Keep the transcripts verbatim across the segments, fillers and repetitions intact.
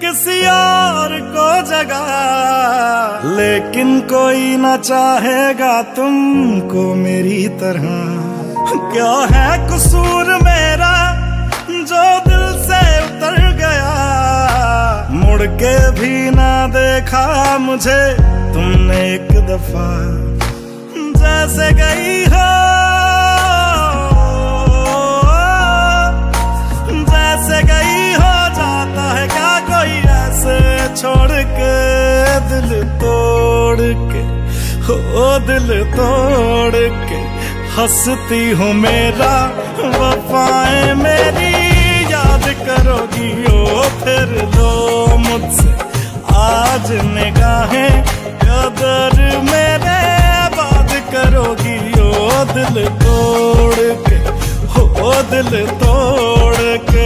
किसी और को जगा, लेकिन कोई ना चाहेगा तुमको मेरी तरह। क्या है कसूर मेरा जो दिल से उतर गया, मुड़ के भी ना देखा मुझे तुमने एक दफा। जैसे गई हो, जैसे गई हो, जाता है क्या कोई ऐसे छोड़ के, दिल तोड़ के, हो दिल तोड़ के। हंसती हूँ मेरा वफाएं मेरी याद करोगी ओ फिर लो मुझसे आज निगाहें, कदर मेरे बात करोगी ओ दिल तोड़ के, हो दिल तोड़ के।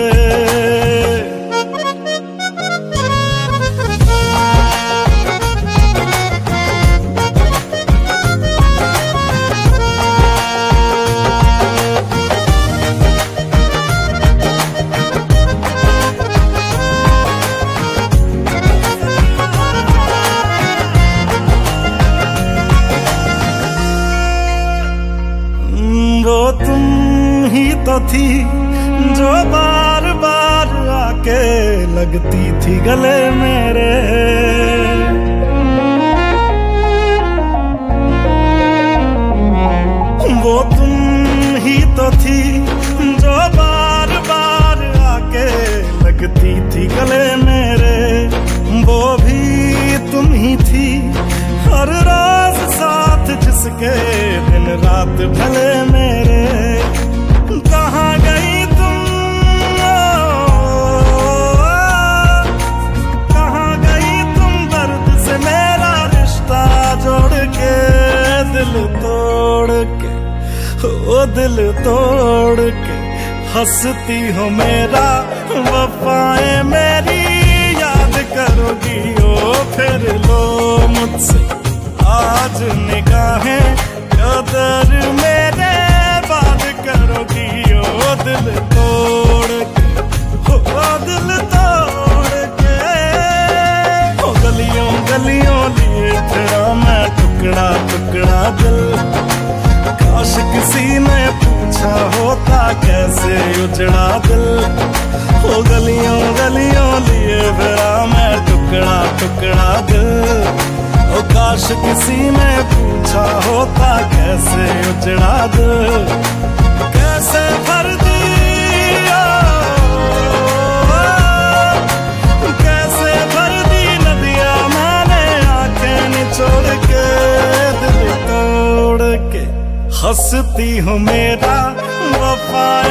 वो तुम ही तो थी जो बार बार आके लगती थी गले मेरे। वो तुम ही तो थी जो बार बार आके लगती थी गले मेरे। वो भी तुम ही थी हर रोज साथ जिसके दिन रात भले मेरे। कहाँ गई तुम, कहाँ गई तुम दर्द से मेरा रिश्ता जोड़ के, दिल तोड़ के, ओ दिल तोड़ के। हंसती हो मेरा वफाएं मेरी याद करोगी ओ फिर लो मुझसे आज निगाहें, कदर मेरे बात करोगी ओ दिल तोड़ के, ओ दिल तोड़ के। ओ गलियों गलियों लिए तेरा मैं टुकड़ा टुकड़ा दिल, काश किसी ने पूछा होता कैसे उजड़ा दिल। ओ गलियों गलियों लिए तेरा मैं टुकड़ा टुकड़ा दिल, ओ काश किसी ने पूछा होता कैसे उजड़ा दिल। कैसे भर दिया, कैसे भर दी नदियां मैंने आंखें निचोड़ के, दिल तोड़ के। हंसती हूँ मेरा वफा